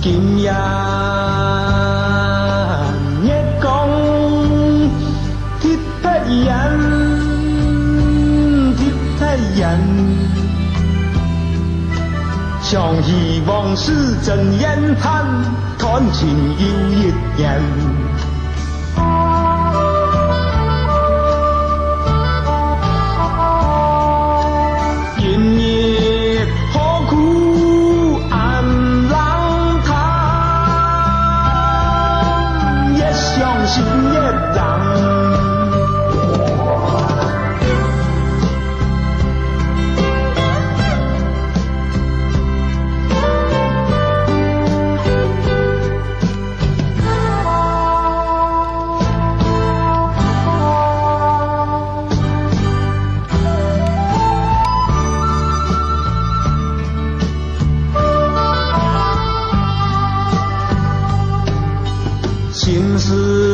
今夜月光贴太阳，贴太阳，常希望是真言谈，看情有一人。心也人，心事。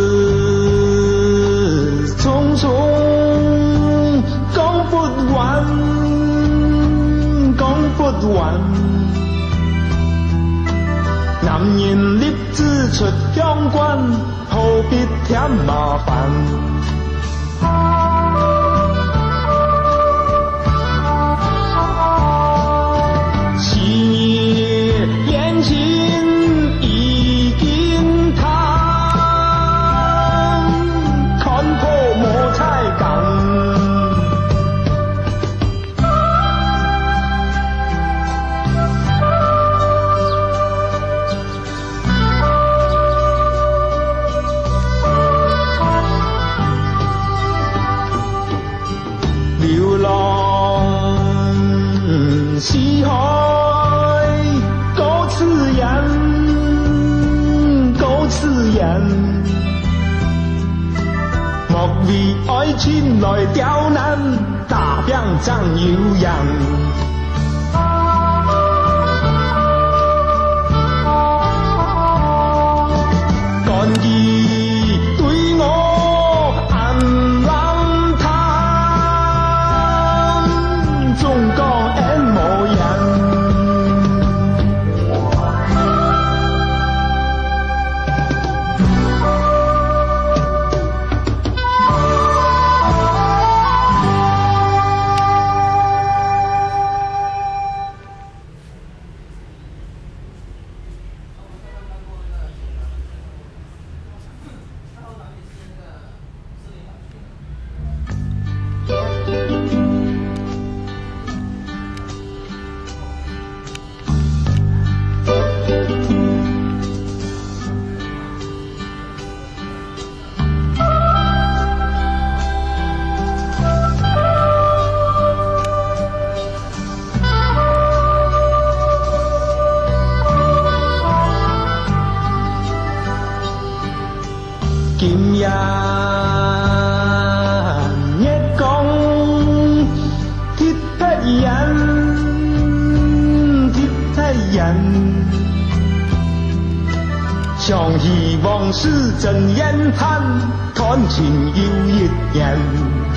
男人立志出乡关，何必添麻烦？七月恋情已经淡，看破莫彩钢。流浪四海，高次人，高次人，莫为爱情来刁难，大病怎有人？干伊对我暗冷淡，总讲缘无人。今夜月光贴太阳，贴太阳，常希望是真言谈，看情有一人。